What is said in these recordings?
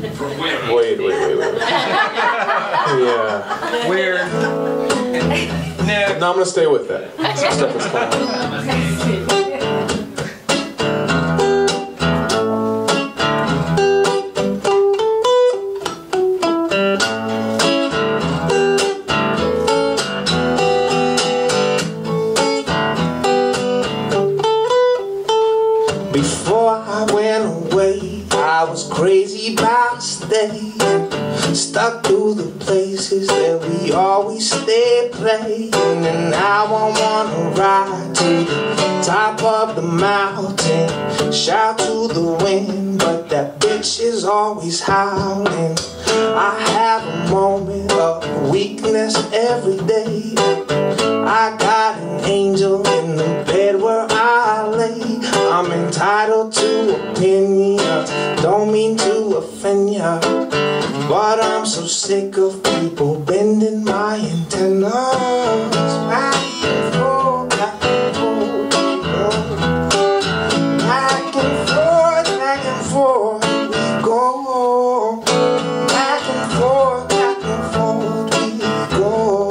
Wait. Yeah. Weird. No, I'm gonna stay with that. Some stuff is fine. Before I went away, I was crazy about staying, stuck to the places that we always stay playing. And now I wanna ride to the top of the mountain, shout to the wind, but that bitch is always howling. I have a moment of weakness every day. I got an angel in the bed where I lay. I'm entitled to opinions, don't mean to offend ya, but I'm so sick of people bending my antennas. Back and forth, back and forth, back and forth, back and forth we go. Back and forth we go.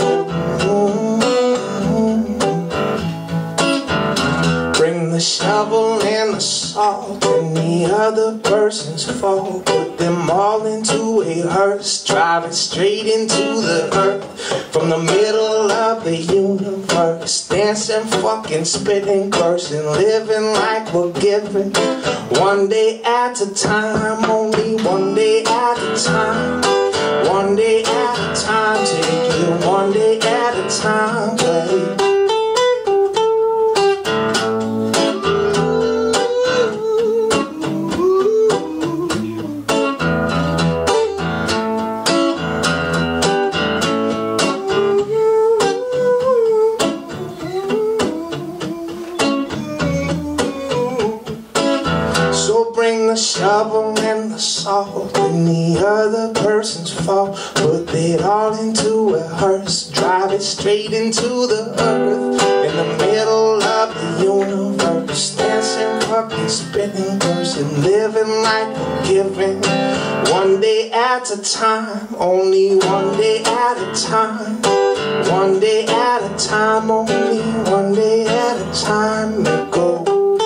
Bring the shovel and the salt and the other person's fault. Put them all into a hearse, drive it straight into the earth. From the middle of the universe, dancing, fucking, spitting, cursing, living like we're giving. One day at a time, only one day at a time. One day at a time, take it one day at a time, babe. Bring the shovel and the salt and the other person's fault. Put it all into a hearse, drive it straight into the earth. In the middle of the universe, dancing, fucking, spinning, cursing, living like we're giving. One day at a time, only one day at a time. One day at a time, only one day at a time. Let go.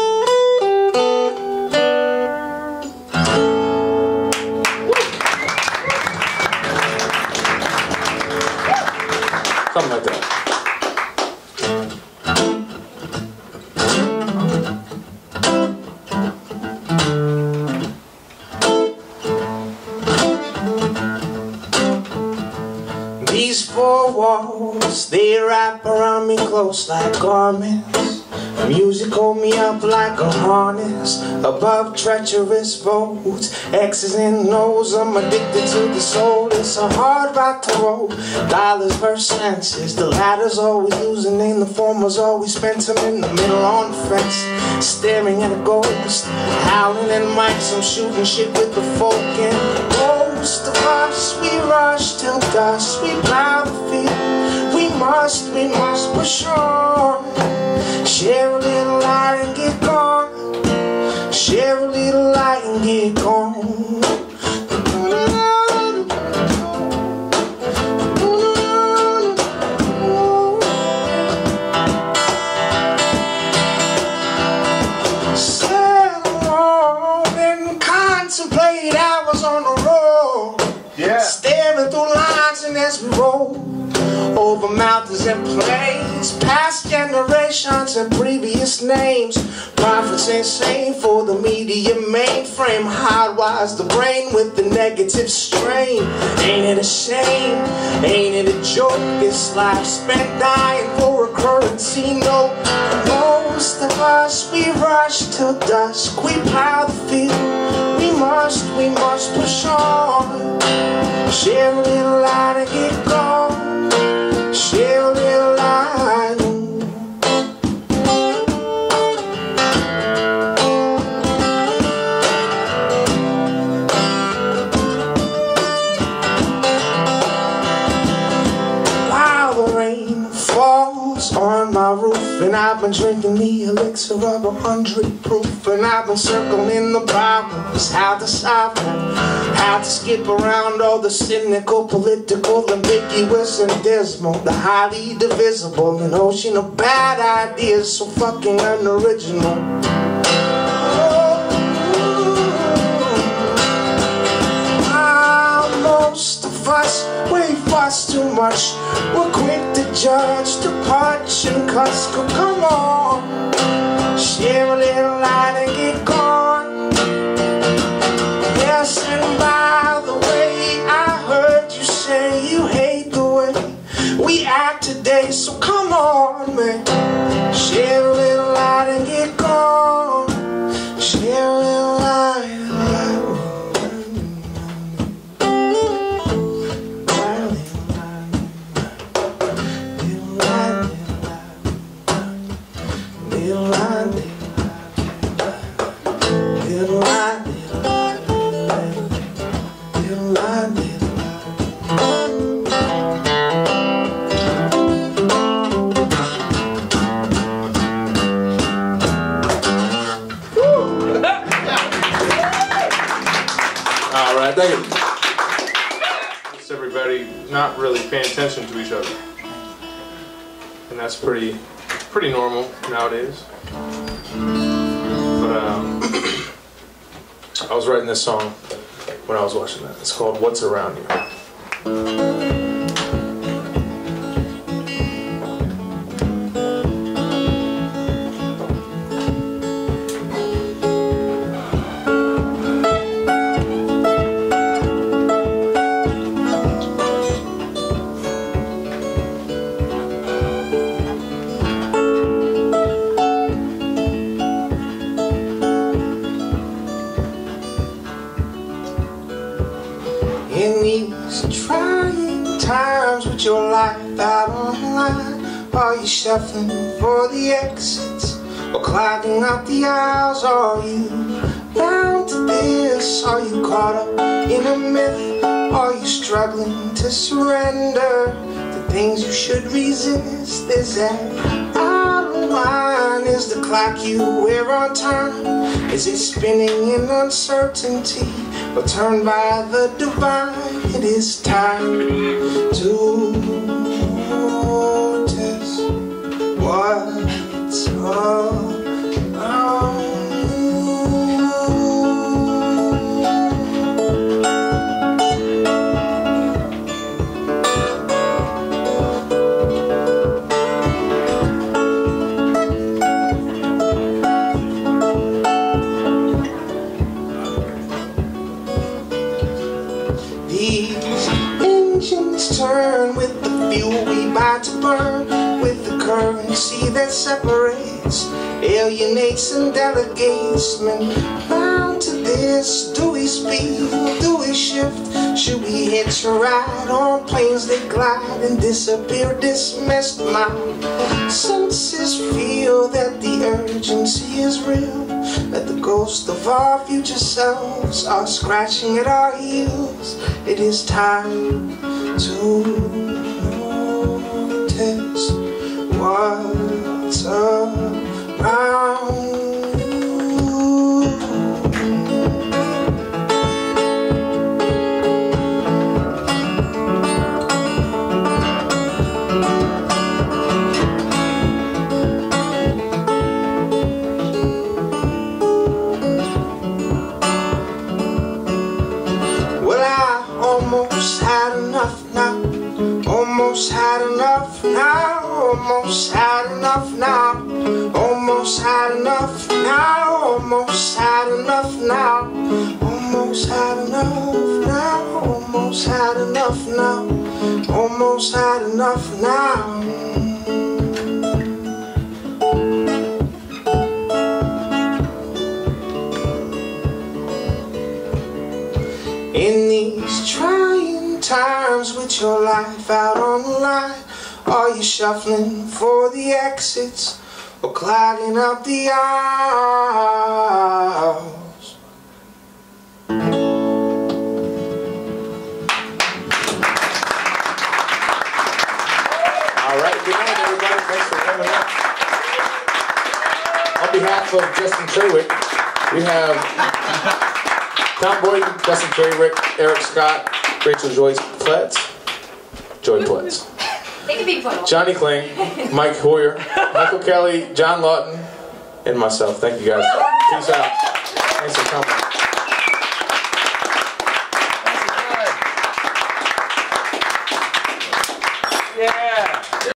Something like that. These four walls, they wrap around me close like garments. Music hold me up like a harness, above treacherous roads, X's and O's. I'm addicted to the soul, it's a hard rock to roll. Dollars versus senses, the latter's always losing and the former's always spent. I'm in the middle on the fence, staring at a ghost, howling at mics. I'm shooting shit with the folk and most of us, we rush till dusk, we plow the field. We must push on. Share a little light and get gone. Share a little light and get gone. Sit alone and contemplate hours on the road. Yeah. Staring through lines and as we roll over mountains and plains, past generations and previous names. Prophets ain't sane for the media mainframe. Hardwires the brain with the negative strain. Ain't it a shame? Ain't it a joke? This life spent dying for a currency note. Most of us, we rush till dusk. We plow the field. We must push on. Share a little light and get gone. Share a little light. While the rain falls on my roof and I I've been drinking the elixir of 100 proof, and I've been circling the problems, how to solve them, how to skip around all the cynical, political, ambiguous, and dismal, the highly divisible, an ocean of bad ideas so fucking unoriginal. Most of us, we fuss too much. We're quick to judge, to punch and cuss. Come on, share a little light and get gone. Yes, and by the way, I heard you say you hate the way we act today. So come on, man, share a little light and get gone. Share a little light. Alright, thank you. Just everybody not really paying attention to each other. And that's pretty normal nowadays. But I was writing this song when I was watching that. It's called What's Around You. In these trying times with your life out online, are you shuffling for the exits or clogging up the aisles? Are you bound to this? Are you caught up in a myth? Are you struggling to surrender to things you should resist? Is that out of line? Is the clock you wear on time? Is it spinning in uncertainty or turned by the divine? It is time to notice what's around you. These engines turn with the fuel we buy to burn, with the currency that separates, alienates and delegates. Men bound to this. Do we speed? Do we shift? Should we hitch a ride on planes that glide and disappear dismissed? My senses feel that the urgency is real, that the ghosts of our future selves are scratching at our heels. It is time to notice what's around you. Almost had enough now. Almost had enough now. Almost had enough now. Almost had enough now. Almost had enough now. Almost had enough now. Almost had enough now. Almost had enough now. In these trying times with your life out on the line, are you shuffling for the exits or clogging up the aisles? All right, good night, everybody. Thanks for coming up. behalf of Justin Cherwick, we have Tom Boyden, Justin Cherwick, Eric Scott, Rachel Joy Pletz, They can be put on. Johnny Kling, Mike Heuer, Michael Kelly, John Lawton, and myself. Thank you guys. Peace out. Thanks for coming.